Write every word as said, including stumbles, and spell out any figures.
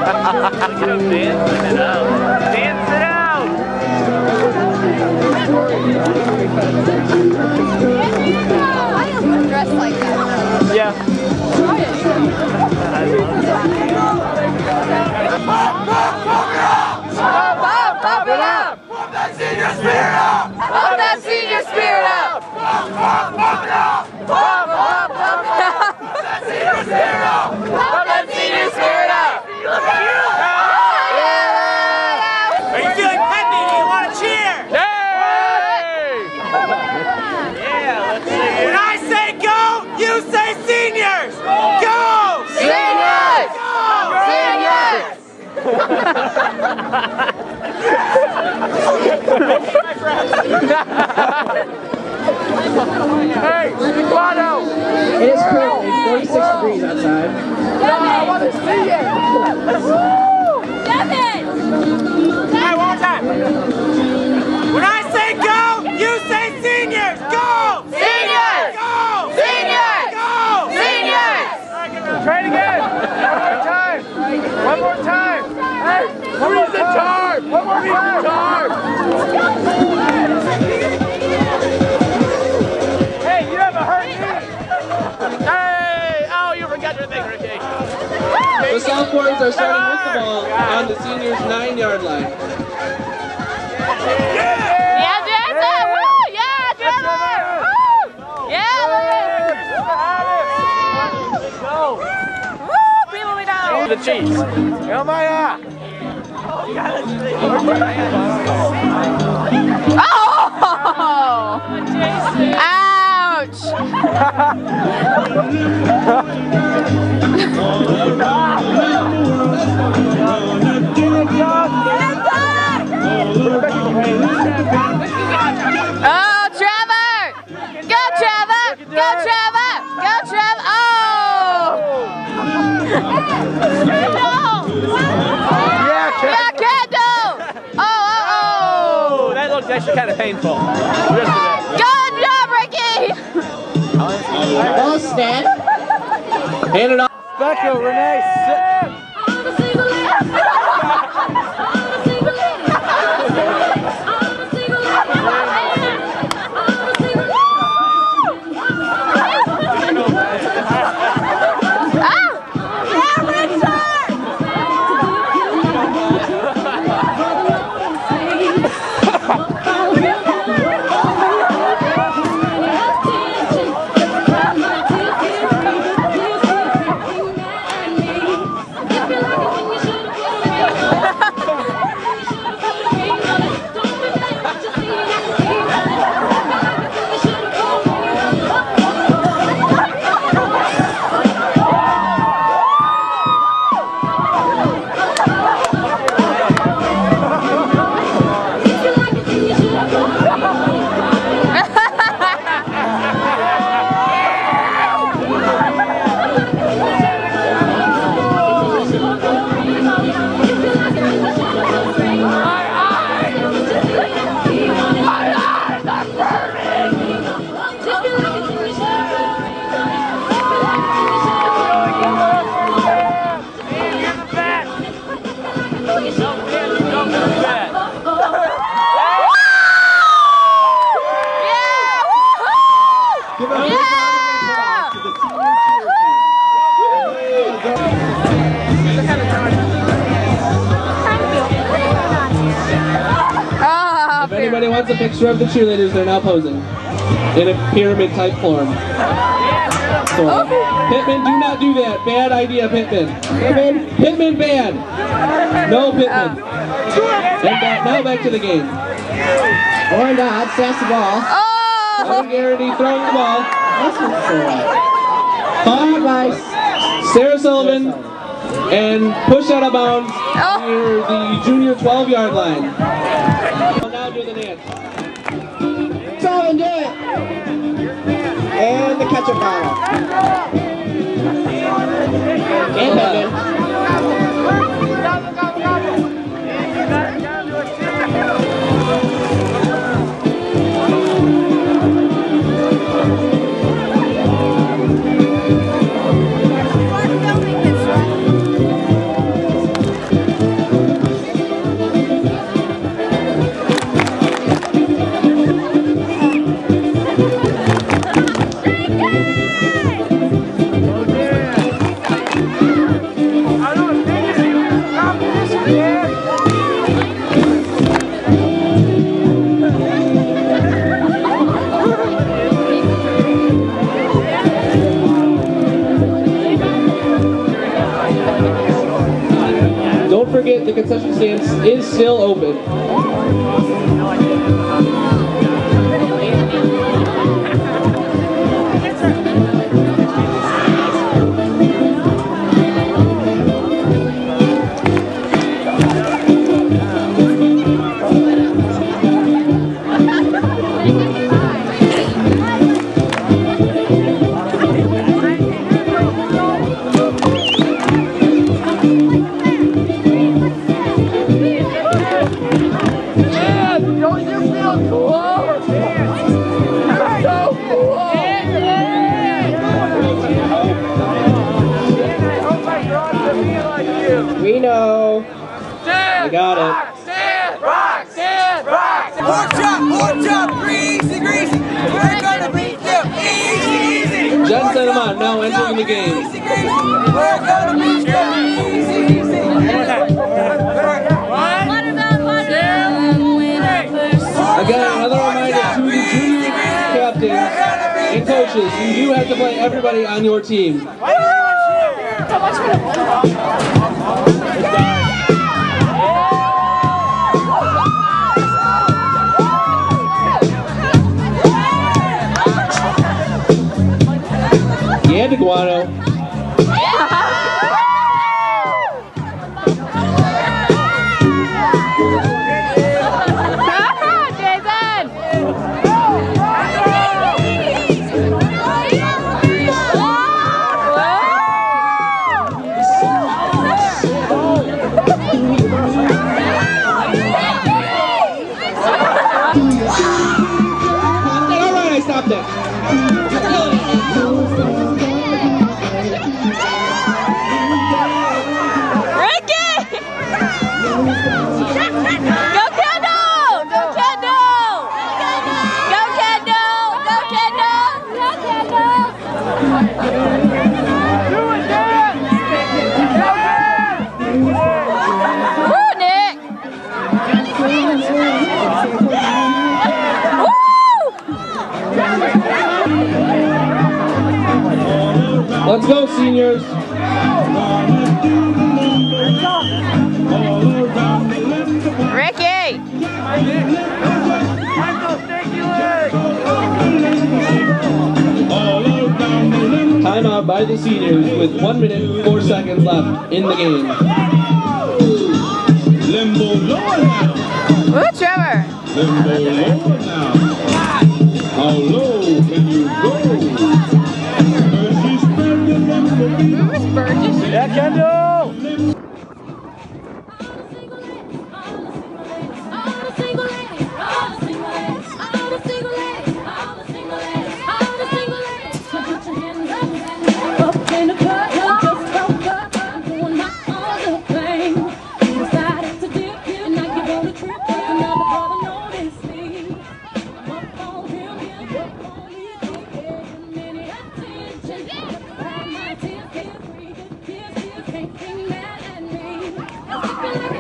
Dancing it out. Dance it out! I almost dressed like that. Yeah. Pop, pop, pop it up! Pop, pop, pop it up! Pump that senior spirit up! Pump that senior spirit up! Pop, pop, pop it up! Pop, pop, pop it up! Pump that senior spirit up! Pump that senior spirit up! Are you feeling happy? Do you want to cheer? Yay! Yeah, let's sing it. When I say go, you say seniors! Go! Seniors! Seniors! Hey, Guado! It is currently forty-six degrees outside. I want to see it! Devin! Hey, one more time. When I say go, you say seniors! Go! Seniors! Go! Seniors! Go! Seniors! Try it again! One more time! One more time! Hey! One more time! One more time! Hey, you have a hurt knee! Hey! Oh, you forgot your thing, Ricky! The sophomores are starting with the ball on the seniors' nine-yard line. Yeah, Devin! Woo! Yeah, Devin! Woo! Yeah, Go! woo! People we know! The Chiefs. Elmaya! Oh! Ouch! Oh, Trevor! Go, Trevor! Go, Trevor! Go, Trevor! Oh! Yeah, Yeah, Kendall! Oh, oh, oh! Oh, that looked actually kind of painful. Just a bit. Good job, Ricky! Ball stand. Hand it off. Becca, Renee, sit. If anybody wants a picture of the cheerleaders, they're now posing in a pyramid-type form. So, Pittman, do not do that. Bad idea, Pittman. Pittman, Pittman, bad. No, Pittman. And back, now back to the game. Or not, that's the ball. Oh! Garrity throwing the ball. Caught by Sarah Sullivan and pushed out of bounds near the junior twelve-yard line. We'll now do the dance. Sullivan, do it! And the catch-up ball. And Pittman. Don't forget, the concession stand is still open. We know. Stand, We got rock, it. Stand, rock, stand, rock. Horse jump, horse jump, greasy, greasy. We're gonna beat them easy, easy. Jen sent him on, now entering the game. Greasy, greasy. We're gonna beat them easy, easy. Again, another reminder to the junior captains and coaches, you do have to play everybody on your team. Yeah, Guano. Alright, I stopped it. Let's go, seniors. Ricky! Timeout by the seniors with one minute, four seconds left in the game. Limbo lower now. Ooh, Trevor! Limbo lower now. How low can you go? Who's Burgess? Yeah, Kendall! Can't